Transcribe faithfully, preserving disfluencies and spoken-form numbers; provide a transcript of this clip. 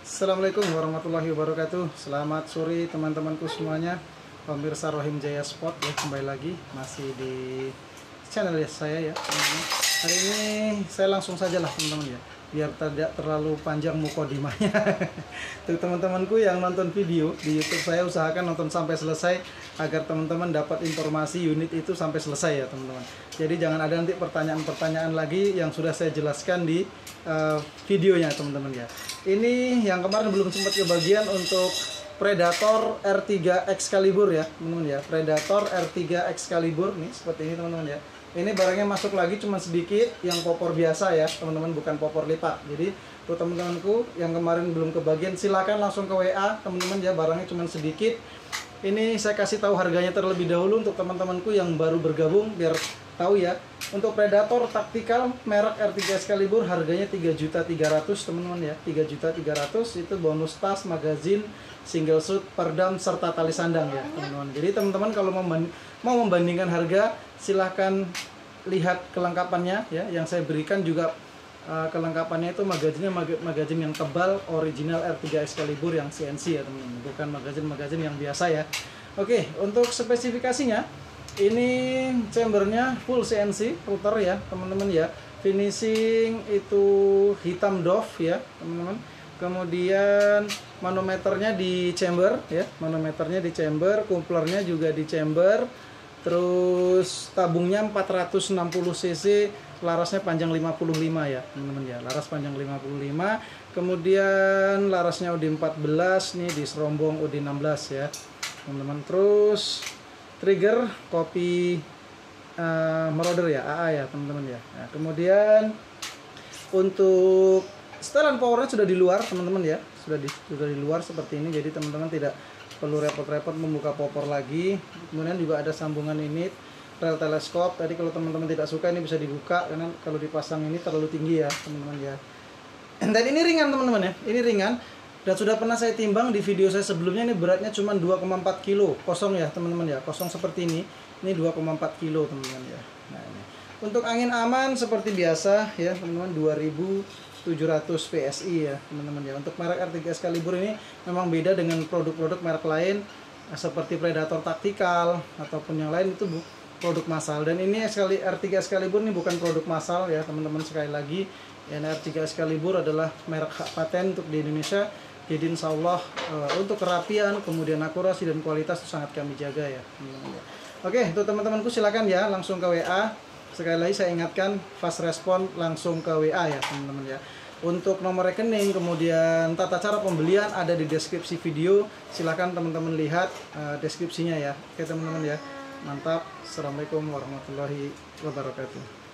Assalamualaikum warahmatullahi wabarakatuh. Selamat sore teman-temanku semuanya, pemirsa Rohim Jaya Sport ya, kembali lagi masih di channel ya saya ya. Hari ini saya langsung saja lah teman-teman ya, biar tidak terlalu panjang mukodimahnya. Tuh teman-temanku yang nonton video di YouTube saya, usahakan nonton sampai selesai agar teman-teman dapat informasi unit itu sampai selesai ya teman-teman. Jadi jangan ada nanti pertanyaan-pertanyaan lagi yang sudah saya jelaskan di uh, videonya teman-teman ya. Ini yang kemarin belum sempat kebagian untuk Predator R tiga Excalibur ya teman-teman ya. Predator R tiga Excalibur nih seperti ini teman-teman ya. Ini barangnya masuk lagi cuma sedikit, yang popor biasa ya teman-teman, bukan popor lipat. Jadi tuh teman-temanku yang kemarin belum kebagian, silakan langsung ke W A teman-teman ya, barangnya cuma sedikit. Ini saya kasih tahu harganya terlebih dahulu untuk teman-temanku yang baru bergabung biar tahu ya. Untuk Predator taktikal merek R tiga Excalibur harganya tiga juta tiga ratus ribu teman-teman ya. tiga juta tiga ratus ribu itu bonus tas, magazin, single shoot, perdam serta tali sandang ya teman-teman. Jadi teman-teman kalau mau membandingkan harga silahkan lihat kelengkapannya ya. Yang saya berikan juga uh, kelengkapannya itu magazinnya mag magazin yang tebal original R tiga Excalibur yang C N C ya teman-teman, bukan magazin-magazin yang biasa ya. Oke, untuk spesifikasinya ini chambernya full C N C router ya teman-teman ya. Finishing itu hitam doff ya teman-teman. Kemudian manometernya di chamber ya, manometernya di chamber, couplernya juga di chamber. Terus tabungnya empat ratus enam puluh cc, larasnya panjang lima puluh lima ya teman-teman ya, laras panjang lima puluh lima. Kemudian larasnya U D empat belas nih, di serombong U D enam belas ya teman-teman. Terus trigger kopi uh, Marauder ya, A A ya teman-teman ya. Nah, kemudian untuk setelan powernya sudah di luar teman-teman ya, sudah di sudah di luar seperti ini, jadi teman-teman tidak perlu repot-repot membuka popor lagi. Kemudian juga ada sambungan ini rel teleskop. Tadi kalau teman-teman tidak suka ini bisa dibuka, karena kalau dipasang ini terlalu tinggi ya teman-teman ya. Dan ini ringan teman-teman ya, ini ringan. Dan sudah pernah saya timbang di video saya sebelumnya, ini beratnya cuma dua koma empat kilo, kosong ya teman-teman ya, kosong seperti ini. Ini dua koma empat kilo teman-teman ya. Nah, ini. Untuk angin aman seperti biasa ya teman-teman, dua ribu tujuh ratus P S I ya teman-teman ya. Untuk merek R tiga Excalibur ini memang beda dengan produk-produk merek lain seperti Predator taktikal ataupun yang lain, itu produk massal. Dan ini R tiga Excalibur ini bukan produk massal ya teman-teman. Sekali lagi ya, R tiga Excalibur adalah merek hak paten untuk di Indonesia. Jadi insya Allah uh, untuk kerapian, kemudian akurasi dan kualitas itu sangat kami jaga ya teman-teman ya. Oke, untuk teman-temanku silakan ya langsung ke W A. Sekali lagi saya ingatkan, fast respon langsung ke W A ya teman-teman ya. Untuk nomor rekening kemudian tata cara pembelian ada di deskripsi video. Silahkan teman-teman lihat uh, deskripsinya ya. Oke teman-teman ya, mantap. Assalamualaikum warahmatullahi wabarakatuh.